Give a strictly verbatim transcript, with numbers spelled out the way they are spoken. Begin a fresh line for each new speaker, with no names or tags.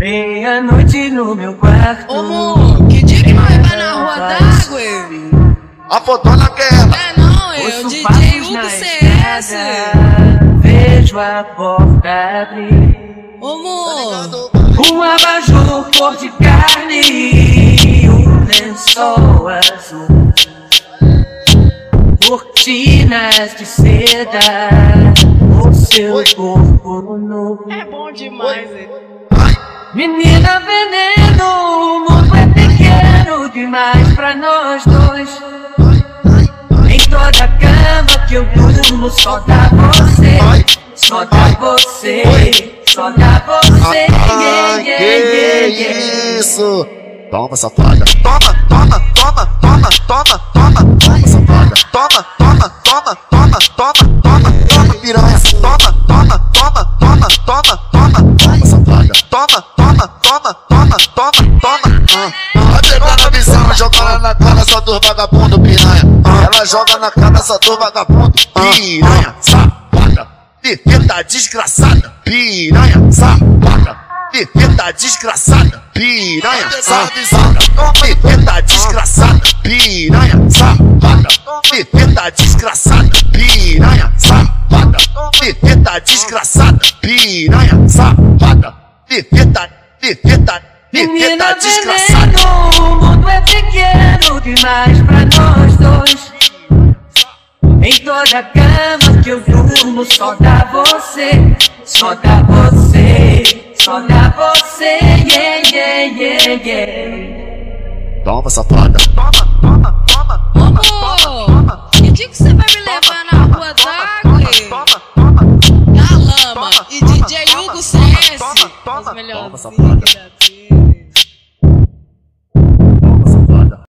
Meia-noite no meu quarto.
Ô, amor, que dia que nós vai na rua d'água?
A fotona que é ela.
É não, é o D J Hugo C S.
Vejo a porta abrir.
Ô, amor,
Um abajur cor de carne e um lençol azul, cortinas de seda, o seu corpo nu.
é bom demais, hein?
Menina veneno, o mundo é pequeno demais pra nós dois. Em toda cama que eu durmo só dá você, só dá você, só dá você.
Ah,
Yeah, yeah, yeah,
que
yeah.
isso? Toma, safada. Toma, toma, toma, toma, toma, toma, toma, safada. Toma, toma, toma, toma, toma, toma, toma, piranha. Toma, toma, toma, toma, toma, toma, toma, safada. Toma, toma, toma, toma, toma, toma. Ah, pegando a visão, jogando na cara só dos vagabundo, piranha. Ela joga na cara só dos vagabundo, piranha, safada. Perfeita desgraçada, piranha, safada. Perfeita desgraçada, piranha, safada. Perfeita desgraçada, piranha, safada. Perfeita desgraçada, piranha, safada. Perfeita desgraçada, piranha, safada. Perfeita, perfeita,
Menina
perfeita desgraçada.
veneno, o mundo é pequeno demais pra nós dois. Em toda cama que eu durmo só dá você, só dá você, só dá você. Yeah, yeah, yeah, yeah.
Toma, safada. Toma, toma, toma,
Ô, amor, que dia que você vai me levar na rua d'água? Na lama e D J Hugo C S, os melhores
safada.
da